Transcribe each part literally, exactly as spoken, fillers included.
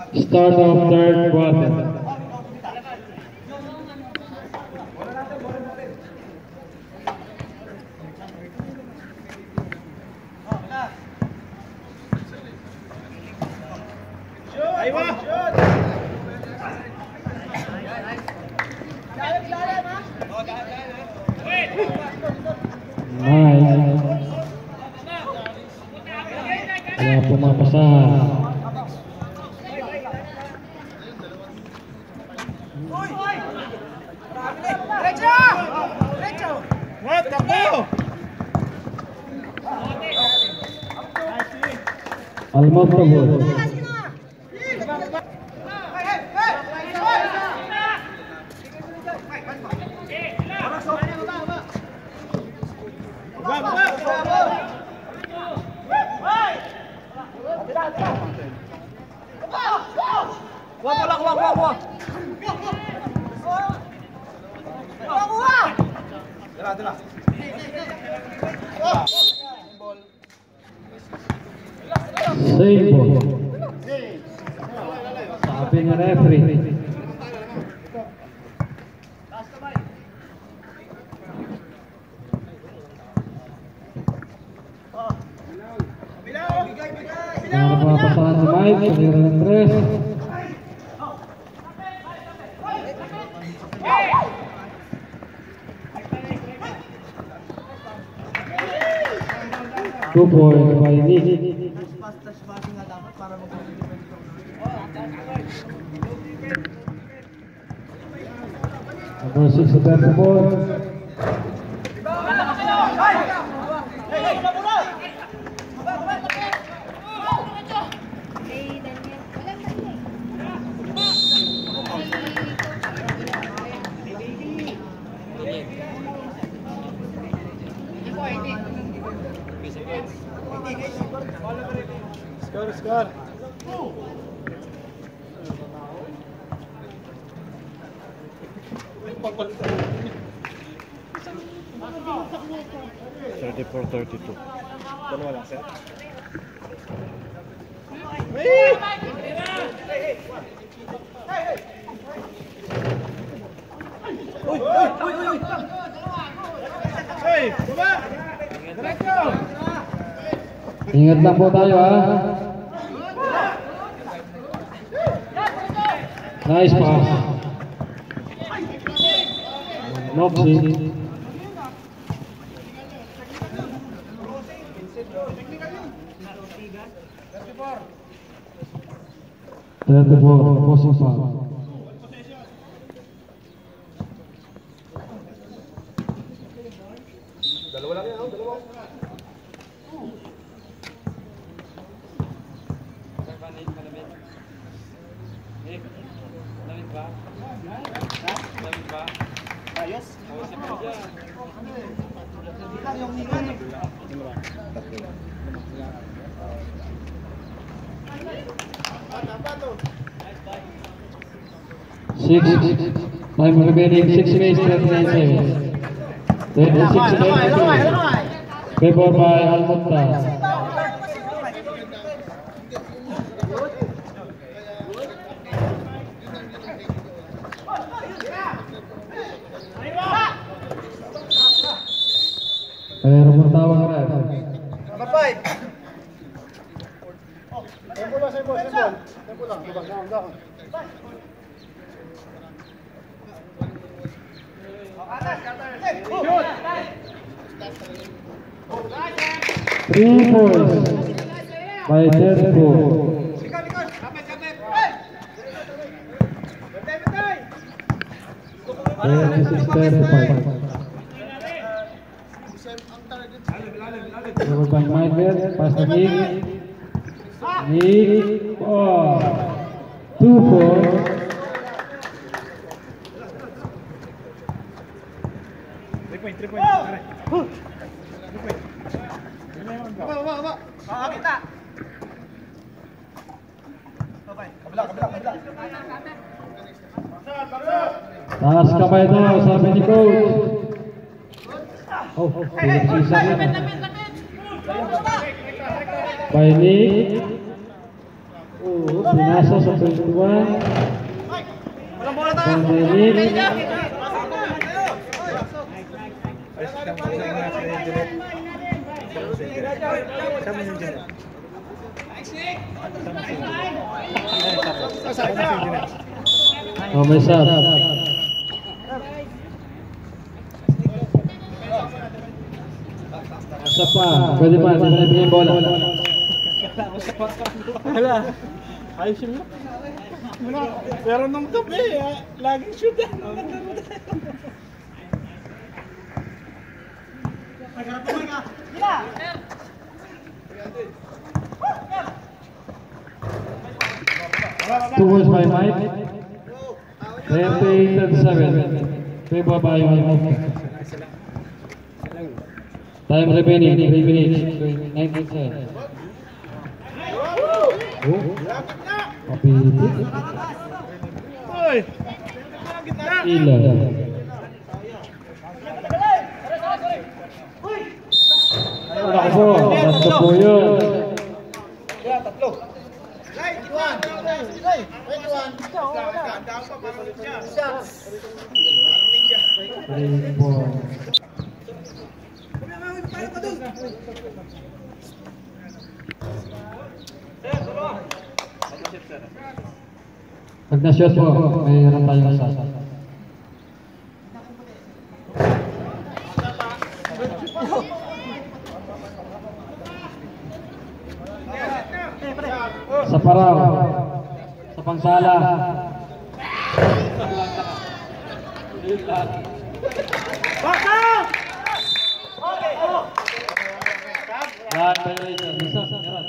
Start of third quarter. Nice. Wala pumapasahan. Almuftah. Save ball. Sabi ng referee. Napapasahan si Mike, panira ng tres. Two points by Nick. Number six, the best ball. Score, score. thirty-four thirty-two. Dalawa lang, sir. Hey! Uy, uy, uy, uy. Hey, baba. Diretso. Ingat lang po tayo, ha. Nice pass. Nopsi. thirty-four, opposing foul. Dalawa lang yan, dalawa. Ayos. Six, time remaining, six minutes, thirty-nine seconds. thirty-six seconds. Favored by Almuftah. Pero bertawang red. Number five. Tempo lang, tempo, tempo. Tempo lang, diba? Down, down. Three points by thirty-four. thirty-six thirty-five. Covered by Mindbell, pass to Nick. Nick, oh, two points. Three point, three point. Three point. Baba, baba, baba. Ah, kita. Kabila, kabila, kabila. Taas kamay daw, sabi ni coach. Oh, pinag-sisa niya. By Nick. Oh, Pinasa sa twenty-one. Walang bola tayo. Danway. Oh, may sub. Isa pa, pwede pa, hindi na ibigay bola. Wala. Ayos yun. Pero nung gabi, laging shoot. Two balls by Mike. thirty-eight thirty-seven. Favor by Almuftah. Time remaining, three minutes, nineteen seconds. Oh, kapit. Ilan. Wala ko po, tatlo po yun. Tatlo. Three, four. Pag na-shot po, mayroon tayong asas. Sa paraw, sa pangsala. Lahat tayo rin. Isa, meron.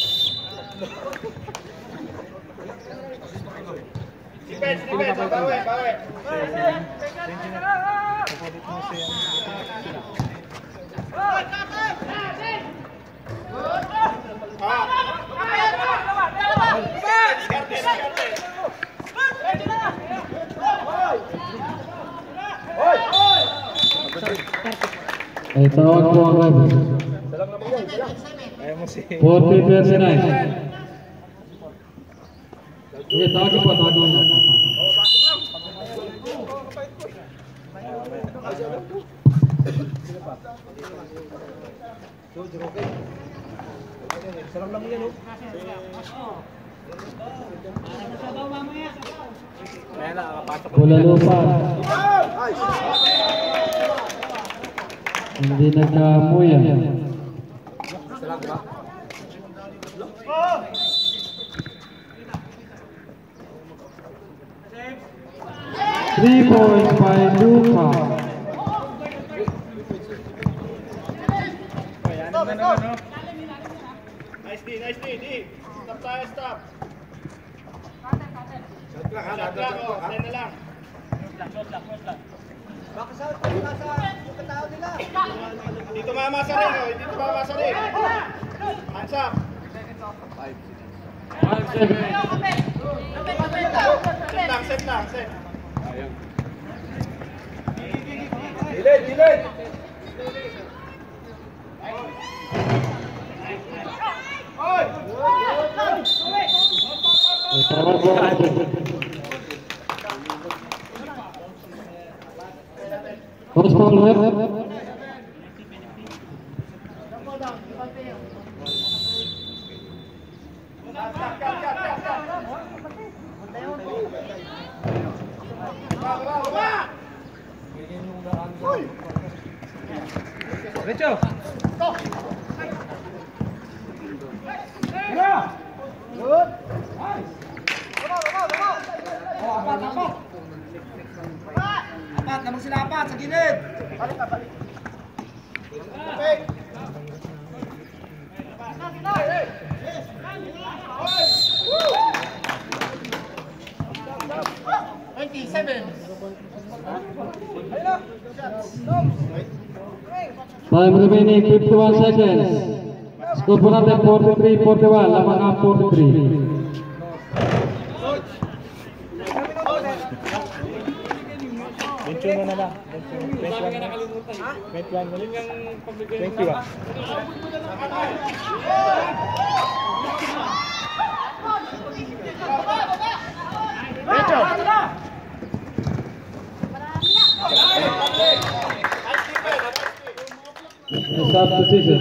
Defense, defense, bawi, bawi. Ay, tawag po ang ref. forty thirty-nine. Sige, tawagin po, tawagin mo. Bola lupa. Hindi nagkaamoy yan. Three points by Luka. Nice D, nice D, D. Stop tayo, stop. Shot lang, shot lang, oh, send na lang. Dito mamasa rin, oh, dito mamasa rin. Hands up. One seven. Set lang, set lang, set. Dilid, dilid. Oy! Ay, tawag po. Coach Paul Webb. Recho. Good. Nice. Apat, apat. Apat, namang sila apat sa gilid. Balik ka, balik. Okay. twenty-seven. Time remaining fifty-one seconds. Score po natin forty-three forty-one. Lamang ang forty-three. twenty-one na lang. twenty-one na nakalimutan. twenty-one mo lang ang pagbigay. twenty-one. last position.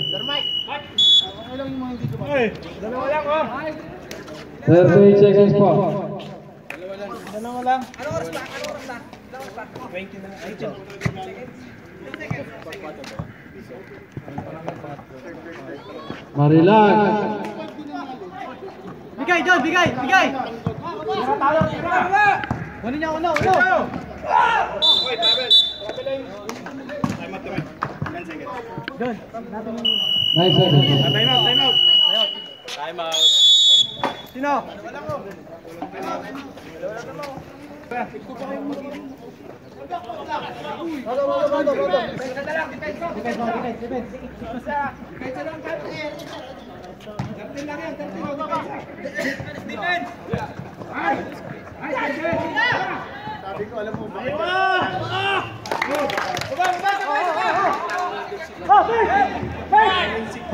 Ay, dalawa lang oh. thirty-eight seconds po. Dalawa lang. Ano oras pa? Ano oras na? twenty na. eighteen. Marilag. Bigay, John, bigay, bigay! Kunin niya, uno, uno! Wait, travel. Travel lang. Time out, time out. ten seconds. John, nine seconds. Ah, time out, time out. Time out. sino? Rodo, rodo, rodo, rodo. Defense, defense, defense. Defense lang, captain. Captain lang yan, captain. Defense! Ay! Ay, defense! Sabi ko, alam mo ba? Baba, baba, baba! Oh, hey! Hey!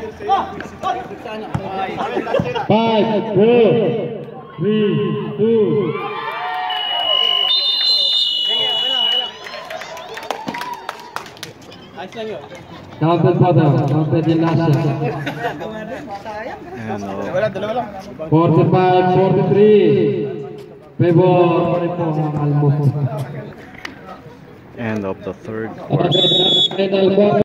Five, four, three, two. Ayos lang yun. Counted po daw. Counted yung last shot. Dalawa lang, dalawa lang. forty-five, forty-three. Favor pa rin po ang Almuftah. End of the third Okay, final quarter.